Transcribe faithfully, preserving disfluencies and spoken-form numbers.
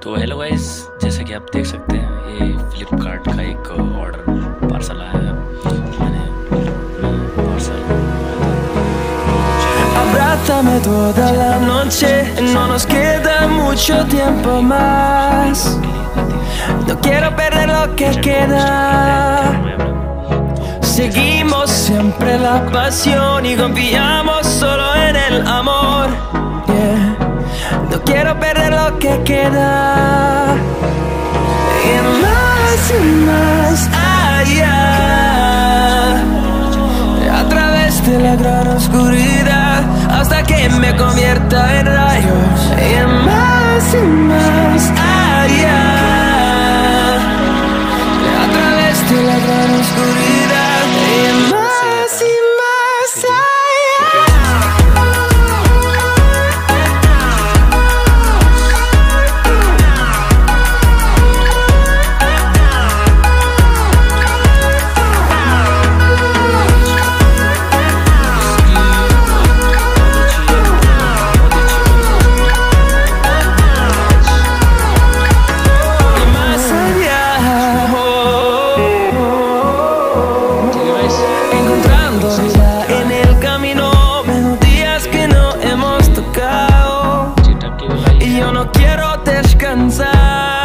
तो hello guys, जैसे कि आप देख सकते हैं ये फ्लिपकार्ट का एक ऑर्डर पार्सल आया है। मैंने parcel Abrázame toda la noche, no nos queda mucho tiempo más. No quiero perder lo que queda. Seguimos siempre la pasión y confiamos solo en el amor. Yeah. No quiero perder lo que queda. Y más y más allá, a través de la gran oscuridad, hasta que me convierta en rayos. Y más y más allá, a través de la gran oscuridad. Y más y más allá. Y yo no quiero descansar.